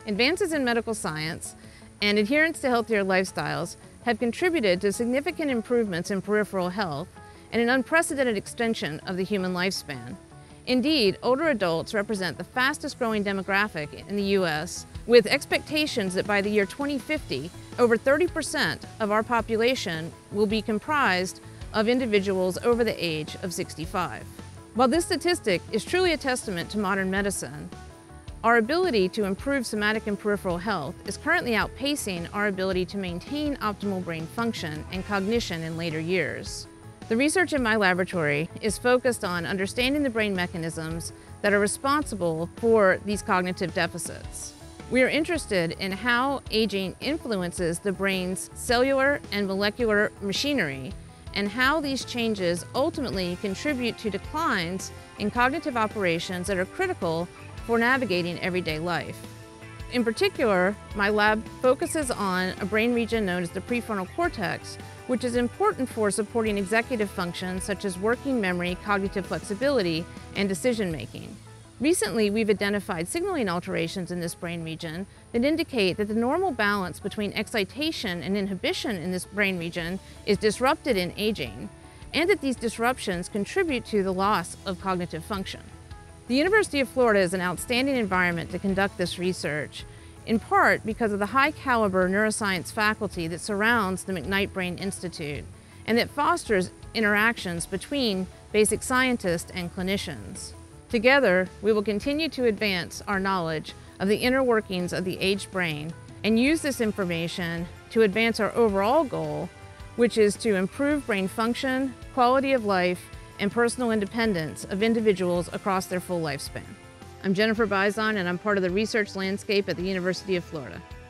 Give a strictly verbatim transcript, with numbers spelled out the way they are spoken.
Advances in medical science and adherence to healthier lifestyles have contributed to significant improvements in peripheral health and an unprecedented extension of the human lifespan. Indeed, older adults represent the fastest growing demographic in the U S, with expectations that by the year twenty fifty, over thirty percent of our population will be comprised of individuals over the age of sixty-five. While this statistic is truly a testament to modern medicine, our ability to improve somatic and peripheral health is currently outpacing our ability to maintain optimal brain function and cognition in later years. The research in my laboratory is focused on understanding the brain mechanisms that are responsible for these cognitive deficits. We are interested in how aging influences the brain's cellular and molecular machinery and how these changes ultimately contribute to declines in cognitive operations that are critical for navigating everyday life. In particular, my lab focuses on a brain region known as the prefrontal cortex, which is important for supporting executive functions such as working memory, cognitive flexibility, and decision-making. Recently, we've identified signaling alterations in this brain region that indicate that the normal balance between excitation and inhibition in this brain region is disrupted in aging, and that these disruptions contribute to the loss of cognitive function. The University of Florida is an outstanding environment to conduct this research, in part because of the high-caliber neuroscience faculty that surrounds the McKnight Brain Institute and that fosters interactions between basic scientists and clinicians. Together, we will continue to advance our knowledge of the inner workings of the aged brain and use this information to advance our overall goal, which is to improve brain function, quality of life, and personal independence of individuals across their full lifespan. I'm Jennifer Bizon, and I'm part of the research landscape at the University of Florida.